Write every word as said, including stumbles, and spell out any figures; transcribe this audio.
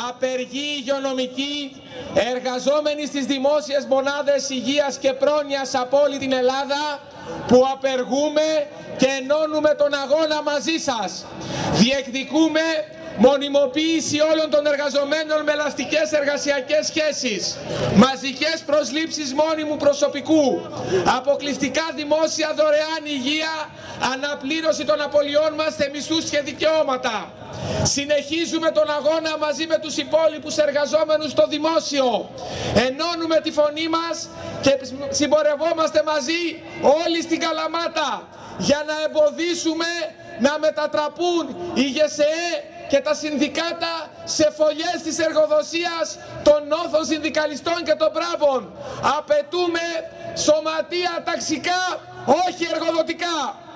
απεργοί υγειονομικοί, εργαζόμενοι στις δημόσιες μονάδες υγείας και πρόνοιας από όλη την Ελλάδα, που απεργούμε και ενώνουμε τον αγώνα μαζί σας. Διεκδικούμε μονιμοποίηση όλων των εργαζομένων με ελαστικές εργασιακές σχέσεις, μαζικές προσλήψεις μόνιμου προσωπικού, αποκλειστικά δημόσια δωρεάν υγεία, αναπλήρωση των απολειών μας σε μισθούς και δικαιώματα. Συνεχίζουμε τον αγώνα μαζί με τους υπόλοιπους εργαζόμενους στο δημόσιο. Ενώνουμε τη φωνή μας και συμπορευόμαστε μαζί όλοι στην Καλαμάτα για να εμποδίσουμε να μετατραπούν οι ΓΕΣΕΕ και τα συνδικάτα σε φωλιές της εργοδοσίας των νόθων συνδικαλιστών και των μπράβων. Απαιτούμε σωματεία ταξικά, όχι εργοδοτικά.